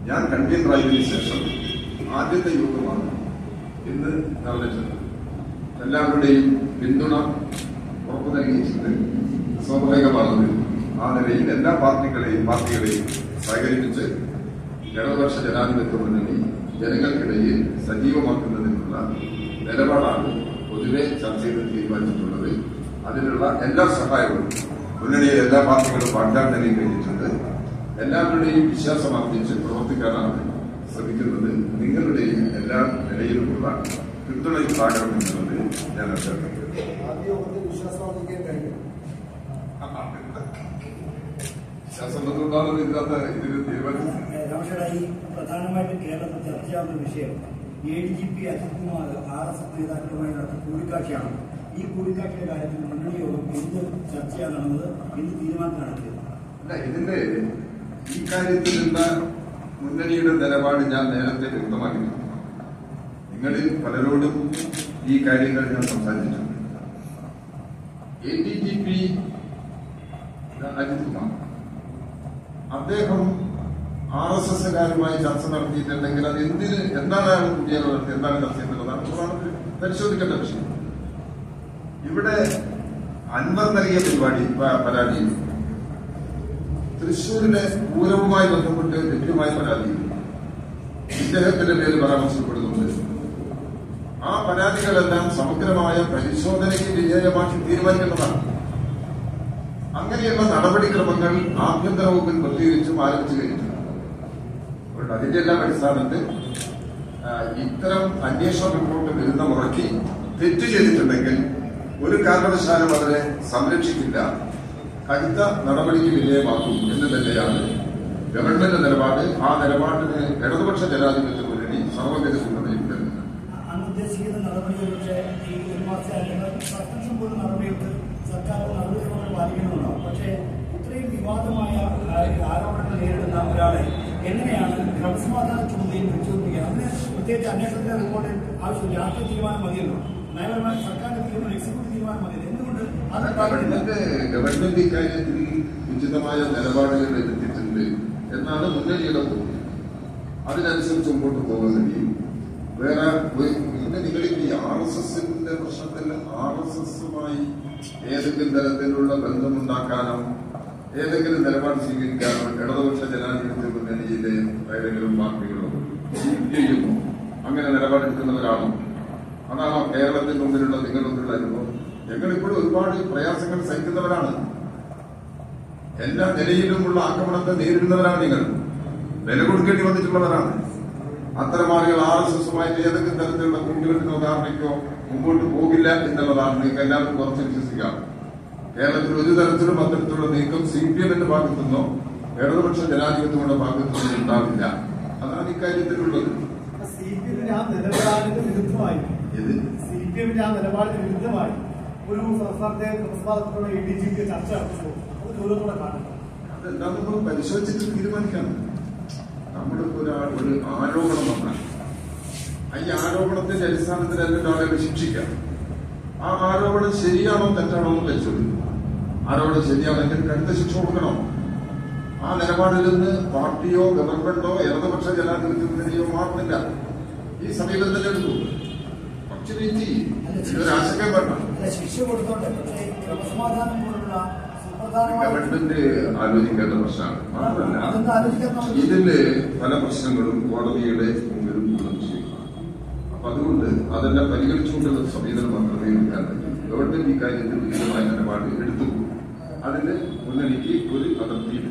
ഞാൻ കൺവീനറായതിനു ശേഷം ആദ്യത്തെ യോഗമാണ് ഇന്ന് നടന്നിട്ടുള്ളത്. എല്ലാവരുടെയും പിന്തുണ ഉറപ്പു നൽകിയിട്ടുണ്ട്. സ്വാഭാവികമാണത്. ആ നിലയിൽ എല്ലാ പാർട്ടികളെയും സഹകരിപ്പിച്ച് ഇടതുപക്ഷ ജനാധിപത്യ മുന്നണി ജനങ്ങൾക്കിടയിൽ സജീവമാക്കുന്നതിനുള്ള നിലപാടാണ് പൊതുവെ ചർച്ച ചെയ്ത് തീരുമാനിച്ചിട്ടുള്ളത്. അതിനുള്ള എല്ലാ സഹായവും മുന്നണിയിലെ എല്ലാ പാർട്ടികളും വാഗ്ദാനം നൽകി കഴിഞ്ഞിട്ടുണ്ട്. എല്ലാവരുടെയും വിശ്വാസം അർപ്പിച്ച് പ്രവർത്തിക്കാനാണ് ശ്രമിക്കുന്നത്. നിങ്ങളുടെയും എല്ലാ നിലയിലുമുള്ള പിന്തുണയുണ്ടാകണമെന്നുള്ളത് ഞാൻ അഭ്യർത്ഥിക്കുന്നു. വിശ്വാസമുണ്ടാകുന്ന ഇതിൽ തീരുമാനിച്ചു. പ്രധാനമായിട്ടും കേരളത്തിൽ ചർച്ചയാവുന്ന വിഷയം ADGP അജിത് കുമാർ RSS നേതാക്കളുമായി നടത്തിയ കൂടിക്കാഴ്ചയാണ്. ഈ കൂടിക്കാഴ്ചയുടെ കാര്യത്തിൽ മുന്നണി യോഗം എന്ത് ചർച്ചയാണ് നടന്നത്, എന്ത് തീരുമാനത്തിലാണ്? അല്ല, ഇതിന്റെ ഈ കാര്യത്തിലുള്ള മുന്നണിയുടെ നിലപാട് ഞാൻ നേരത്തെ വ്യക്തമാക്കിയിട്ടുണ്ട്. നിങ്ങളിൽ പലരോടും ഈ കാര്യങ്ങൾ ഞാൻ സംസാരിച്ചിട്ടുണ്ട്. ADGP അജിത് കുമാർ അദ്ദേഹം RSSകാരുമായി ചർച്ച നടത്തിയിട്ടുണ്ടെങ്കിൽ അത് എന്താണ് അയാൾ കൂടിയാൽ നടത്തി, എന്താണ് ചർച്ച ചെയ്യുന്നതാണ് പരിശോധിക്കേണ്ട വിഷയം. ഇവിടെ അൻവർ നൽകിയ പരാതിയിൽ തൃശൂരിലെ പൂരവുമായി ബന്ധപ്പെട്ട് ലഭ്യമായ പരാതിയിൽ ഇദ്ദേഹത്തിന്റെ പേര് പരാമർശപ്പെടുന്നുണ്ട്. ആ പരാതികളെല്ലാം സമഗ്രമായ പരിശോധനയ്ക്ക് വിധേയമാക്കി തീരുമാനിക്കേണ്ടതാണ്. അങ്ങനെയുള്ള നടപടിക്രമങ്ങൾ ആഭ്യന്തര വകുപ്പിൽ പ്രത്യേകിച്ചും ആരംഭിച്ചു കഴിഞ്ഞിട്ടുണ്ട്. അതുകൊണ്ട് അതിന്റെ എല്ലാം അടിസ്ഥാനത്തിൽ ഇത്തരം അന്വേഷണ റിപ്പോർട്ട് വരുന്ന മുറയ്ക്ക് തെറ്റ് ചെയ്തിട്ടുണ്ടെങ്കിൽ ഒരു കാരണവശാലും അതിനെ സംരക്ഷിക്കില്ല, കടുത്ത നടപടിക്ക് വിധേയമാക്കും എന്ന് തന്നെയാണ് ഗവൺമെന്റ് നിലപാട്. ആ നിലപാടിന് ഇടതുപക്ഷ ജനാധിപത്യ മുന്നണി സർവ്വഗത പിന്തുണയുണ്ട്. അന്നുദ്ദേശിക്കുന്ന നടപടികളൊക്കെ ഈ ഒരു മാസം പോലും നടപടികൾക്ക് സർക്കാർ നടപടിക്രമങ്ങൾ പാലിക്കുന്നുണ്ടാവും. പക്ഷേ ഇത്രയും വിവാദമായ ആരോപണങ്ങൾ നേരിടുന്ന ഒരാളെ എങ്ങനെയാണ് ക്രമസമാധാന ചുമതലയിൽ വെച്ചുകൊണ്ടിരിക്കുക? അതിന് പ്രത്യേകിച്ച് അന്വേഷണത്തിന്റെ റിപ്പോർട്ടിൽ ആവശ്യം രാഷ്ട്രീയ തീരുമാനം മതിയല്ലോ, നയപരമായ സർക്കാരിന്റെ തീരുമാനം, എക്സിക്യൂട്ടീവ് തീരുമാനം മതിയല്ലോ. എന്തുകൊണ്ട് ഗവൺമെന്റ് ഇക്കാര്യത്തിൽ ഉചിതമായ നിലപാടുകൾ എടുത്തിട്ടുണ്ട് എന്നാണ് മുന്നണിയുടെ തോന്നുന്നത്. അതിനനുസരിച്ച് മുമ്പോട്ട് പോകാൻ കഴിയും. വേറെ പിന്നെ നിങ്ങളിൽ ഈ RSSന്റെ പ്രശ്നത്തിൽ RSSുമായി ഏതെങ്കിലും തരത്തിലുള്ള ബന്ധമുണ്ടാക്കാനോ ഏതെങ്കിലും നിലപാട് സ്വീകരിക്കാനോ ഇടതുപക്ഷ ജനാധിപത്യ മുന്നണിയിലെ ഏതെങ്കിലും പാർട്ടികളോ CPIയും അങ്ങനെ നിലപാടെടുക്കുന്നവരാണോ? അതാണോ കേരളത്തിന് മുമ്പിലുള്ള നിങ്ങളുടെ അനുഭവം? ഞങ്ങളിപ്പോഴും ഒരുപാട് പ്രയാസങ്ങൾ സഹിക്കുന്നവരാണ്. എല്ലാ നിലയിലുമുള്ള ആക്രമണത്തെ നേരിടുന്നവരാണ്. നിങ്ങൾ വില കൊടുക്കേണ്ടി വന്നിട്ടുള്ളവരാണ്. അത്തരം ആളുകൾ RSSുമായിട്ട് ഏതെങ്കിലും തരത്തിലുള്ള കൂട്ടുകെട്ടിനോ ധാരണയ്ക്കോ മുമ്പോട്ട് പോകില്ല എന്നുള്ളതാണ് നിങ്ങൾക്ക് എല്ലാവർക്കും കുറച്ച് വിശ്വസിക്കാം. കേരളത്തിൽ ഒരു തരത്തിലും അത്തരത്തിലുള്ള നീക്കം CPMന്റെ ഭാഗത്തുനിന്നോ ഇടതുപക്ഷ ജനാധിപത്യങ്ങളുടെ ഭാഗത്തുനിന്നോ ഉണ്ടാവില്ല. അതാണ് ഇക്കാര്യത്തിലുള്ളത്. CPMന്റെ ആ നിലപാടിന് വിരുദ്ധമായി ഒരു സംസ്ഥാനത്തെ ക്രമസമാധാനത്തോടെ ADGP ചർച്ച നടത്തുമ്പോൾ അത് ഗൗരവത്തോടെ കാണുന്നു. അതെല്ലാം നമ്മൾ പരിശോധിച്ചിട്ട് തീരുമാനിക്കണം. നമ്മളിപ്പോ ഒരു ആരോപണം വന്നാൽ ഈ ആരോപണത്തിന്റെ അടിസ്ഥാനത്തിൽ അതിന്റെ ആളുകളെ ശിക്ഷിക്കാം. ആ ആരോപണം ശരിയാണോ തെറ്റാണോ എന്ന് പരിശോധിക്കും. ആരോപണം ശരിയാണെങ്കിൽ കടുത്ത ശിക്ഷ കൊടുക്കണം. ആ നിലപാടിൽ നിന്ന് പാർട്ടിയോ ഗവൺമെന്റോ ഇടതുപക്ഷ ജനാധിപത്യ മുന്നണിയോ മാറുന്നില്ല. ഈ സമീപനം തന്നെ എടുത്തു. കുറച്ച് വെയിറ്റ് ഒരു ആശങ്ക വേണ്ട. ഗവൺമെന്റ് ആലോചിക്കേണ്ട പ്രശ്നമാണ്. മാത്രമല്ല ഇതില് പല പ്രശ്നങ്ങളും കോടതിയുടെ മുമ്പിലും ചെയ്യും. അപ്പൊ അതുകൊണ്ട് അതെല്ലാം പരിഗണിച്ചുകൊണ്ടുള്ള സമീപനം മാത്രമേ എടുക്കാൻ പറ്റൂ. ഗവൺമെന്റ് ഇക്കാര്യത്തിൽ ഉചിതമായ നിലപാട് എടുത്തു. അതിന് മുന്നണിക്ക് ഒരു അതിർത്തിയില്ല.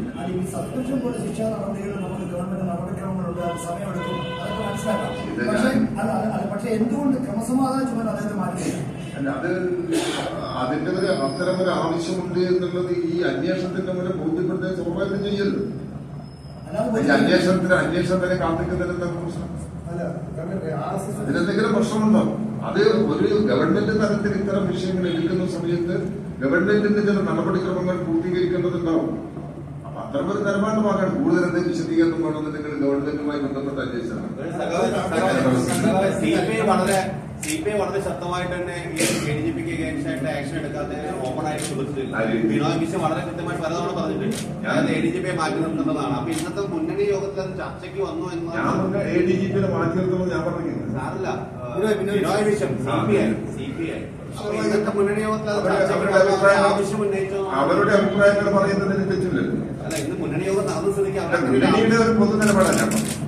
അല്ല, അതിന്റെ ഒരു അത്തരമൊരു ആവശ്യമുണ്ട് എന്നുള്ളത് ഈ അന്വേഷണത്തിന്റെ മുന്നിൽ ബോധ്യപ്പെടുത്താൻ സ്വാഭാവികം ചെയ്യല്ലോ. ഈ അന്വേഷണം വരെ കാത്തിക്കുന്നതിന് പ്രശ്നം അതിനെന്തെങ്കിലും പ്രശ്നമുണ്ടോ? അത് ഒരു ഗവൺമെന്റ് തലത്തിൽ ഇത്തരം വിഷയങ്ങൾ എടുക്കുന്ന സമയത്ത് ഗവൺമെന്റിന്റെ ചില നടപടിക്രമങ്ങൾ പൂർത്തീകരിക്കേണ്ടതുണ്ടാവും. അപ്പൊ അത്തരമൊരു നിലപാടുമാകാൻ കൂടുതൽ വിശദീകരണം വേണമെന്ന് നിങ്ങൾ ഗവൺമെന്റുമായി ബന്ധപ്പെട്ട് അന്വേഷിച്ചാണ്. CPI വളരെ CPI വളരെ ശക്തമായിട്ട് തന്നെ ഈ ADGPക്ക് അഗൈൻസ്റ്റ് ആയിട്ട് ആക്ഷൻ എടുക്കാത്തതിന് ഓപ്പൺ ആയിട്ട് കൊടുത്തിട്ടില്ല. പിണറായി വിജയൻ വളരെ കൃത്യമായി പലതവണ പറഞ്ഞിട്ടുണ്ട് ഞാൻ ADGPയെ മാറ്റി നിർത്തേണ്ടതാണ്. അപ്പൊ ഇന്നത്തെ മുന്നണി യോഗത്തിൽ അത് ചർച്ചയ്ക്ക് വന്നു എന്ന് ADGPയെ മാറ്റി നിർത്തുന്നത് ഞാൻ പറഞ്ഞില്ല. സാറില്ല പിണറായി വിജയൻ CPI ഇന്നത്തെ മുന്നണി യോഗത്തിൽ ആവശ്യം ഉന്നയിച്ചു. അവരുടെ അഭിപ്രായങ്ങൾ പറയുന്നതിന് തെറ്റില്ലല്ലോ. അല്ല ഇന്ന് മുന്നണി യോഗം നടന്ന സ്ഥിതിക്ക് മുന്നണിയുടെ ഒരു പൊതു നിലപാടാണ് ഞാൻ പറഞ്ഞത്.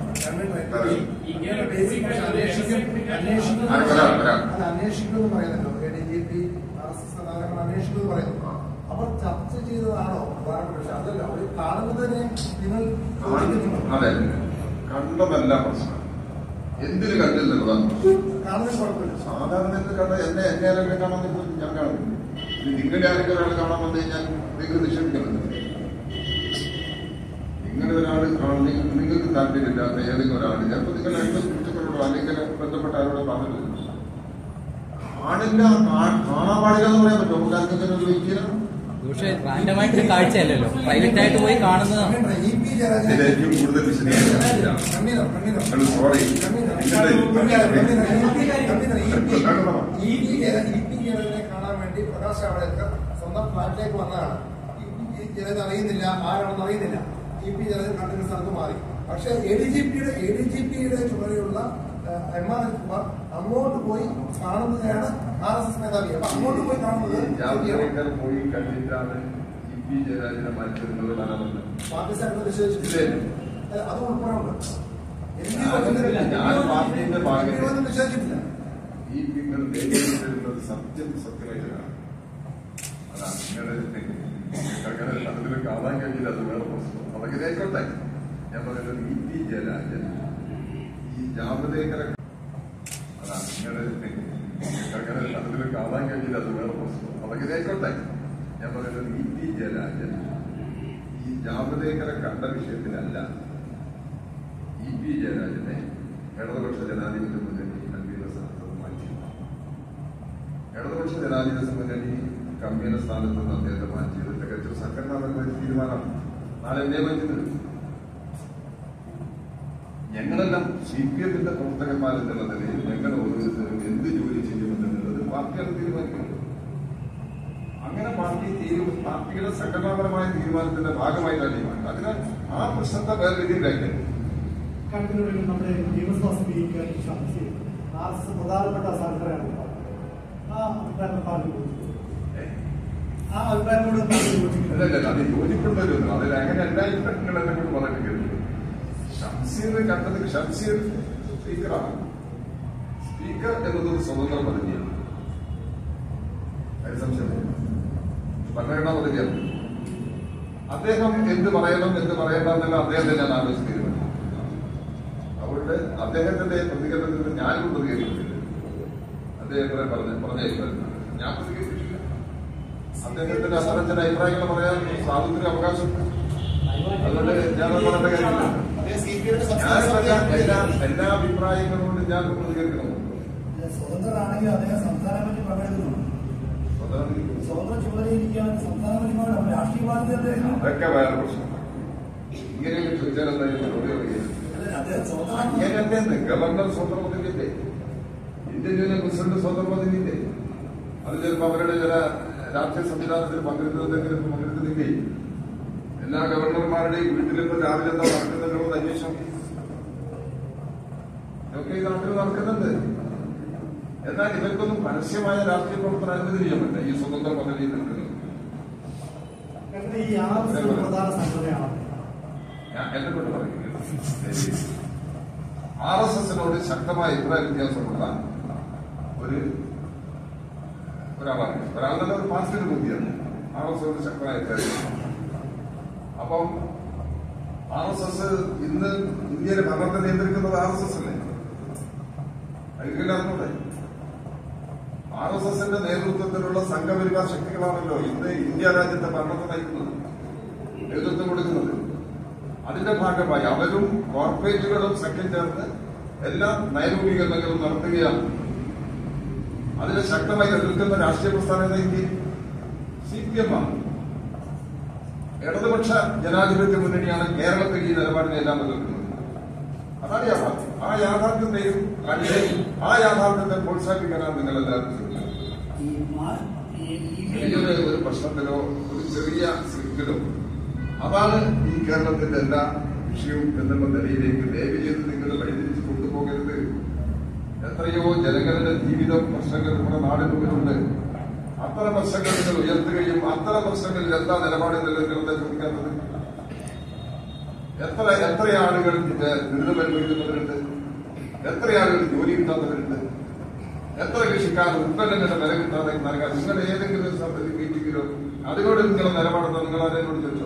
അന്വേഷിക്കുമെന്ന് പറയുന്നല്ലോ ADGP അന്വേഷിക്കുമെന്ന് പറയുന്നു. അപ്പൊ ചർച്ച ചെയ്തതാണോ പ്രധാനപ്പെട്ട വിഷയം? അതല്ല അവർ കാണുന്നതിനെ നിങ്ങൾ അതെ കണ്ടതല്ല പ്രശ്നം. എന്തിനു കണ്ടില്ലെന്നതാണ് കാണുന്നതിന് കുഴപ്പമില്ല. സാധാരണ കണ്ട എന്നെ ആരെങ്കിലും കാണാൻ പറ്റും ഞാൻ കാണുന്നില്ല. നിങ്ങളുടെ ആരെങ്കിലും ഒരാൾ കാണാൻ വന്നു കഴിഞ്ഞാൽ നിങ്ങൾ നിഷേധിക്കുന്നുണ്ട്. നിങ്ങളുടെ ഒരാൾ നിങ്ങൾക്ക് താല്പര്യമില്ലാത്ത ഏതെങ്കിലും ഒരാൾ ചിലപ്പോൾ നിങ്ങൾ രണ്ട് സുഹൃത്തുക്കളോടോ അല്ലെങ്കിൽ ബന്ധപ്പെട്ട ആരോടോ പറഞ്ഞില്ല. കാണാൻ പാടില്ല എന്ന് പറയാൻ പറ്റുമോ? നമുക്ക് ആർക്കെങ്കിലും ഒരു വ്യക്തിയാണ് പക്ഷേ റാൻഡമായിട്ടൊരു കാഴ്ചയല്ലല്ലോ, പ്രൈവറ്റ് ആയിട്ട് പോയി കാണുന്നതാണ്. ഇതിലേക്കും കൂടുതൽ വിശദീകരിക്കാൻ സോറി കാണാൻ വേണ്ടി പ്രകാശ് ജാവ്ദേക്കർ സ്വന്തം ഫ്ലാറ്റിലേക്ക് വന്നതാണ്. ജനത അറിയുന്നില്ല, ആരാണെന്ന് അറിയുന്നില്ല. ജനത കണ്ടിരുന്ന സ്ഥലത്ത് മാറി. പക്ഷെ ADGPയുടെ ചുമതലയുള്ള MR കുമാർ അങ്ങോട്ട് പോയി കാണുന്നതാണ് RSS മേധാവി. അപ്പൊ അങ്ങോട്ട് പോയി കാണുന്നത് പോയി കണ്ടിട്ടാണ് ജയരാജനെ മാറ്റുന്നതാണ് പാർട്ടി സെക്രട്ടറി നിശ്ചയിച്ചിട്ടില്ലേ? അത് ഉൾപ്പെടെ നിശ്ചയിച്ചിട്ടില്ല. ഈ നിങ്ങൾ തരുന്നത് സത്യമായിട്ടാണ്. അതാണ് നിങ്ങളുടെ അതിൽ കാണാൻ കഴിഞ്ഞില്ല. അത് വേറെ പ്രശ്നം. അതൊക്കെ ആയിക്കോട്ടെ. ഞാൻ പറയുന്നത് EP ജയരാജൻ ഈ ജാവദേക്കറെ അതാണ് നിങ്ങളുടെ അതിൽ കാണാൻ കഴിഞ്ഞില്ല. അത് വേറെ പ്രശ്നം. അതൊക്കെ ആയിക്കോട്ടെ. ഞാൻ പറയുന്നത് EP ജയരാജൻ ഈ ജാവദേക്കറെ കണ്ട വിഷയത്തിലല്ല EP ജയരാജനെ ഇടതുപക്ഷ ജനാധിപത്യ മുന്നണി കൺവീനർ സ്ഥാനത്ത് മാറ്റി. ഇടതുപക്ഷ ജനാധിപത്യ മുന്നണി കൺവീനർ സ്ഥാനത്ത് നിന്ന് അദ്ദേഹത്തെ മാറ്റിയത് തികച്ചും സംഘടനാപരമായ തീരുമാനമാണ്. നാളെ എന്നെ മാറ്റുന്നത് ഞങ്ങളെല്ലാം CPMന്റെ പ്രവർത്തകന്മാരെന്നുള്ള നിലയിൽ ഞങ്ങൾ ഓരോരുത്തരും എന്ത് ജോലി ചെയ്യുമെന്നുള്ളത് പാർട്ടിയാണ് തീരുമാനിക്കുന്നത്. അങ്ങനെ പാർട്ടിയുടെ സംഘടനാപരമായ തീരുമാനത്തിന്റെ ഭാഗമായിട്ടാണ് തീരുമാനം. അതിനാൽ ആ പ്രശ്നത്തെ വേറെ രീതിയിലാക്കി കണക്കിനുള്ളിൽ നമ്മുടെ നിയമസഭാ സ്പീക്കർ RSS പ്രധാനപ്പെട്ട സംഘടനയാണ്. ആ അഭിപ്രായത്തോട് അല്ലല്ല അത് യോജിപ്പുണ്ടല്ലോ. അതിൽ അങ്ങനെ എല്ലായ്പ്പോഴും നിങ്ങൾ എന്നെ കൊണ്ട് പറഞ്ഞിട്ട് കേൾക്കുന്നത് ഷംസീർ കണ്ടത് ഷംസീർ സ്പീക്കറാണ്. സ്പീക്കർ എന്നതൊരു സ്വതന്ത്ര പദവിയാണ്. അതിന് സംശയമില്ല. ഭരണഘടനാ പദവിയാണ്. അദ്ദേഹം എന്ത് പറയണം എന്ത് പറയണ്ട എന്നല്ല അദ്ദേഹത്തെ ഞാൻ ആലോചിച്ച് തീരുമാനിച്ചു. അതുകൊണ്ട് അദ്ദേഹത്തിന്റെ പ്രതികരണത്തിന് ഞാനും പ്രതികരിക്കുന്നില്ല. അദ്ദേഹത്തെ പറഞ്ഞ ഞാൻ പ്രതികരിച്ചിട്ടില്ല. അദ്ദേഹത്തിന്റെ അത്തരത്തിന്റെ അഭിപ്രായങ്ങൾ പറയാൻ സ്വാതന്ത്ര്യ അവകാശമുണ്ട്. അതുകൊണ്ട് ഞാൻ പറയേണ്ട കാര്യമില്ല. എല്ലാ അഭിപ്രായങ്ങളോടും ഞാൻ പ്രതികരിക്കണം. സ്വതന്ത്രരാണെങ്കിൽ അദ്ദേഹം സംസ്ഥാനം പറ്റി പങ്കെടുക്കുന്നുണ്ട്. സ്വതന്ത്ര ചുമതലയിരിക്കുകയാണെങ്കിൽ സംസ്ഥാനം പറ്റി രാഷ്ട്രീയ ബാധ്യത അതൊക്കെ വേറെ പ്രശ്നം. ഇങ്ങനെയൊക്കെ ചോദിച്ചാൽ എന്തായാലും മറുപടി പറയുക. അങ്ങനെ ഗവർണർ സ്വതന്ത്ര പദവിയില്ലേ? ഇന്ത്യൻ യൂണിയൻ പ്രസിഡന്റ് സ്വതന്ത്ര പദവിയില്ലേ? അത് ചിലപ്പോൾ അവരുടെ ചില രാഷ്ട്രീയ സംവിധാനത്തിൽ പങ്കെടുക്കുന്നില്ലേ? എല്ലാ ഗവർണർമാരുടെയും വീട്ടിലിപ്പോൾ രാവിലെ എന്താ നടക്കുന്നുള്ളത് അന്വേഷണം ഇതൊക്കെ ഈ നാട്ടിൽ നടക്കുന്നുണ്ട്. എന്നാൽ ഇവർക്കൊന്നും പരസ്യമായ രാഷ്ട്രീയ പ്രവർത്തനം അനുവദിക്കാമല്ല ഈ സ്വതന്ത്ര പദവിയിൽ നിൽക്കുന്നത്. ഞാൻ എന്നെ കൊണ്ട് പറയുന്നത് RSSനോട് ശക്തമായ അഭിപ്രായ വ്യത്യാസമുള്ള ഒരാളാണ്. ഒരാൾ തന്നെ ഒരു പാർട്ടിയുടെ ബുദ്ധിയാണ്. RSSനോട് ശക്തമായ അഭിപ്രായം. അപ്പം RSS ഇന്ന് ഇന്ത്യയിലെ ഭരണത്തെ നിയന്ത്രിക്കുന്നത് RSS അല്ലേ? അതിലെല്ലാവർക്കൂടെ RSSന്റെ നേതൃത്വത്തിലുള്ള സംഘപരിവാർ ശക്തികളാണല്ലോ ഇന്ന് ഇന്ത്യ രാജ്യത്തെ ഭരണത്തെ നയിക്കുന്നത്, നേതൃത്വം കൊടുക്കുന്നത്. അതിന്റെ ഭാഗമായി അവരും കോർപ്പറേറ്റുകളും സഖ്യം ചേർന്ന് എല്ലാ നയരൂപീകരണങ്ങളും നടത്തുകയാണ്. അതിനെ ശക്തമായി എതിർക്കുന്ന രാഷ്ട്രീയ പ്രസ്ഥാനം ഇന്ത്യയിൽ CPM ആണ്. ഇടതുപക്ഷ ജനാധിപത്യ മുന്നണിയാണ് കേരളത്തിൽ ഈ നിലപാടിനെല്ലാം എതിർക്കുന്നത്. അതാണ് യാഥാർത്ഥ്യം. ആ യാഥാർത്ഥ്യത്തെയും ആ യാഥാർത്ഥ്യത്തെ പ്രോത്സാഹിപ്പിക്കാനാണ് നിങ്ങൾ എല്ലാവരും ശ്രമിക്കുന്നത്. ഒരു പ്രശ്നത്തിലോ ഒരു ചെറിയ സ്ക്രിപ്റ്റിലോ അതാണ് ഈ കേരളത്തിന്റെ എല്ലാ വിഷയവും എന്നുള്ള നിലയിലേക്ക് ദയവ് ചെയ്ത് നിങ്ങൾ വഴിതിരിച്ച് കൊണ്ടുപോകരുത്. എത്രയോ ജനങ്ങളുടെ ജീവിത പ്രശ്നങ്ങൾ നമ്മുടെ നാടിന് മുന്നിലുണ്ട്. അത്തരം പ്രശ്നങ്ങൾ നിങ്ങൾ ഉയർത്തുകയും അത്തരം പ്രശ്നങ്ങളിൽ എന്താ നിലപാട് നിലനിൽക്കുന്നത് ചോദിക്കാത്തത്? എത്ര ആളുകൾ ദുരിതമനുഭവിക്കുന്നവരുണ്ട്, എത്ര ആളുകൾ ജോലി കിട്ടാത്തവരുണ്ട്, എത്ര കൃഷിക്കാർ ഉത്പന്നങ്ങളുടെ വില കിട്ടാതെ നൽകാൻ നിങ്ങൾ ഏതെങ്കിലും ഒരു മീറ്റിംഗിലോ അതിനോട് നിങ്ങളുടെ നിലപാടെന്ന് നിങ്ങൾ അതിനോട് ചോദിച്ചോ?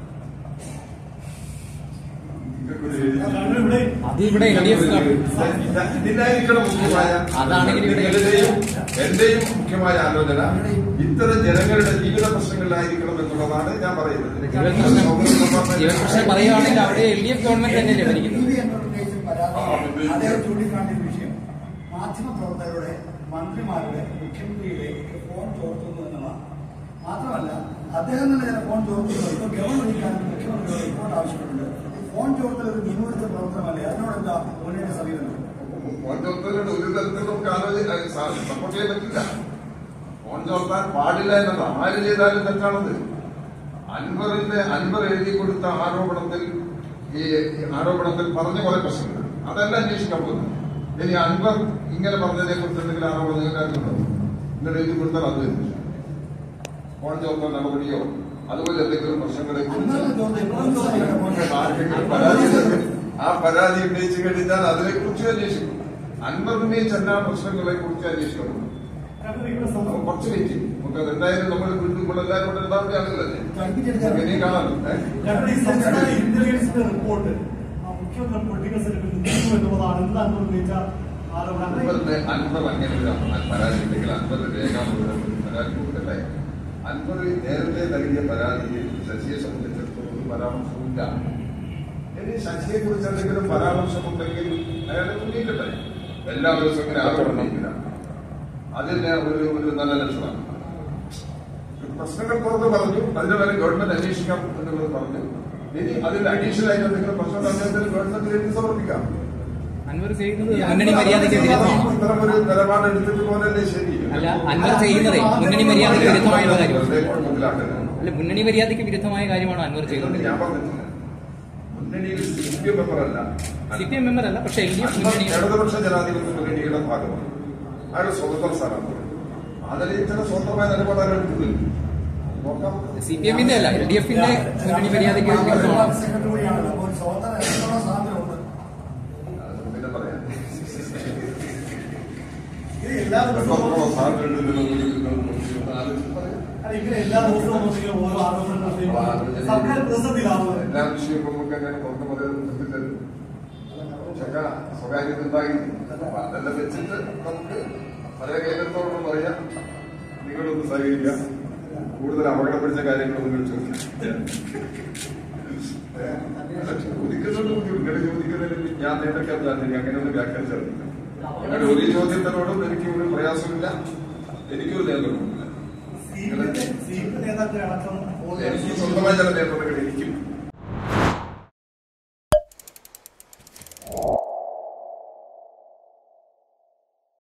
ഇതിനായിരിക്കണം മുഖ്യമായ എന്റെയും മുഖ്യമായ ആലോചന ഇത്തരം ജനങ്ങളുടെ ജീവിത പ്രശ്നങ്ങളിലായിരിക്കണം എന്നുള്ളതാണ് ഞാൻ പറയുന്നത്. പറയുകയാണെങ്കിൽ അവിടെ LDF ഗവൺമെന്റ് തന്നെയല്ലേ ഭരിക്കുന്നത്? ചൂണ്ടിക്കാട്ടിയ വിഷയം മാധ്യമപ്രവർത്തകരുടെ, മന്ത്രിമാരുടെ, മുഖ്യമന്ത്രിയുടെ ഫോൺ ചോർത്തുന്നു എന്നതാണ്. മാത്രമല്ല അദ്ദേഹം തന്നെ ചില ഫോൺ ചോർത്തുന്നു. ഇപ്പൊ ഗവൺമെന്റ് മുഖ്യമന്ത്രിയുടെ റിപ്പോർട്ട് ആവശ്യപ്പെട്ടുണ്ട്. ഫോൺ ചോർത്തൽ ഒരു നിയമവിരുദ്ധ പ്രവർത്തനമല്ലേ? അതിനോടെന്താ മുന്നേറ്റ സമീപനം? ഫോൺ ചോർത്തലോട് ഒരു തരത്തിൽ നമുക്ക് സപ്പോർട്ട് ചെയ്യാൻ പറ്റില്ല. ഫോൺ ചോർത്താൻ പാടില്ല എന്നത് ആര് ചെയ്താലും തെറ്റാണത്. അൻവർ എഴുതി കൊടുത്ത ആരോപണത്തിൽ പറഞ്ഞ കുറെ പ്രശ്നങ്ങൾ അതെല്ലാം അന്വേഷിക്കാൻ പോകുന്നു. ഇനി അൻവർ ഇങ്ങനെ പറഞ്ഞതിനെ കുറിച്ച് എന്തെങ്കിലും ആരോപണം നിങ്ങൾക്കുണ്ടോ? നിങ്ങൾ എഴുതി കൊടുത്താൽ അത് ഫോൺ ചോർത്താൻ നടപടിയോ അതുപോലെ എന്തെങ്കിലും പ്രശ്നങ്ങളെ ആ പരാതി ഉന്നയിച്ചു കഴിഞ്ഞാൽ അതിനെക്കുറിച്ച് അന്വേഷിക്കും. അൻവർ ഉന്നയിച്ച എല്ലാ പ്രശ്നങ്ങളെ കുറിച്ച് അന്വേഷിക്കണം. കുറച്ച് വെയിറ്റ് നമുക്ക് അതെന്തായാലും നമ്മൾ എല്ലാവരും കൂടെ ഉണ്ടാവേണ്ട ആളുകളല്ലേ ഇനിയും കാണാമല്ലോ. ഇന്റലിജൻസിന്റെ റിപ്പോർട്ട് മുഖ്യമന്ത്രി പൊളിറ്റിക്കൽ സെക്രട്ടറി എന്നുള്ളതാണ് അൻവർ അങ്ങനെ ഒരു പരാതി ഉണ്ടെങ്കിൽ അൻവർ രേഖാമൂലം പരാതി കൊടുക്കട്ടെ. അൻവർ നേരത്തെ നൽകിയ പരാതിയിൽ ശശിയെ സംബന്ധിച്ചിടത്തോളം പരാമർശമില്ല. ഇനി ശശിയെ കുറിച്ച് എന്തെങ്കിലും പരാമർശമുണ്ടെങ്കിൽ അയാളെ ഉന്നയിക്കട്ടെ. എല്ലാ ദിവസവും ഇങ്ങനെ ആരോപണമില്ല. അതിന് ഒരു നല്ല ലക്ഷണമാണ്. പ്രശ്നങ്ങൾ തുറന്ന് പറഞ്ഞു, അതിന് വരെ ഗവൺമെന്റ് അന്വേഷിക്കാം എന്നുള്ളത് പറഞ്ഞു. ഇനി അതിൽ അഡീഷണൽ ആയിട്ട് എന്തെങ്കിലും പ്രശ്നം അദ്ദേഹത്തിന് ഗവൺമെന്റിൽ എഴുതി സമർപ്പിക്കാം. അൻവർ ചെയ്യുന്നത് മുന്നണി മര്യാദയ്ക്ക് വിരുദ്ധമാണ്. ഇത്തരം ഒരു നിലപാട് എടുത്തിട്ട് പോലല്ലേ ശരി? അല്ല, അൻവർ ചെയ്യുന്നത് മുന്നണി മര്യാദയ്ക്ക് വിരുദ്ധമായുള്ള കാര്യമാണ്. അല്ല, മുന്നണി മര്യാദയ്ക്ക് വിരുദ്ധമായ കാര്യമാണ് അൻവർ ചെയ്യുന്നത്. ഞാൻ പറഞ്ഞിട്ടില്ല. മുന്നണിയിൽ CPM മെമ്പറല്ല, CPM മെമ്പറല്ല, പക്ഷേ LDF മുന്നണി ഇടതുപക്ഷ ജനാധിപത്യ മുന്നണിയുടെ ഭാഗമാണ്. അയാൾ സ്വതന്ത്ര സ്ഥാനത്ത് അതിൽ ചില സ്വന്തമായ നിലപാടാണ് എടുക്കുന്നത്. നോക്കാം. CPM-ന്റെ അല്ല, LDF-ന്റെ മുന്നണി മര്യാദയ്ക്ക് വിരുദ്ധമാണ്. പിന്നെ പറയാം. എല്ലാ ദിവസവും ഓരോ ആരോപണങ്ങൾ സർക്കാർ പ്രതിസന്ധിയിലാവുന്നത്. എല്ലാ വിഷയവും നമുക്ക് അങ്ങനെ പുറത്തു പറയാൻ പറ്റില്ലല്ലോ. സ്വകാര്യത ഉണ്ടായി അതെല്ലാം വെച്ചിട്ട് നമുക്ക് പല കേന്ദ്രത്തോടൊന്നും പറയാം. നിങ്ങളൊന്ന് സഹകരിക്കുക. കൂടുതൽ അപകടം പിടിച്ച കാര്യങ്ങൾ നിങ്ങൾ ചോദിക്കുന്നുണ്ട്. നിങ്ങൾ ചോദിക്കുന്നതിന് ഞാൻ നേട്ടക്കാത്ത അങ്ങനെയൊന്നും വ്യാഖ്യാനിച്ചിട്ടില്ല. അങ്ങനെ ഒരു ചോദ്യത്തിനോടും എനിക്ക് ഒരു പ്രയാസമില്ല, എനിക്കൊരു നേതൃത്വമില്ല. എനിക്ക് സ്വന്തമായ ചില നേതൃത്വങ്ങൾ എനിക്കും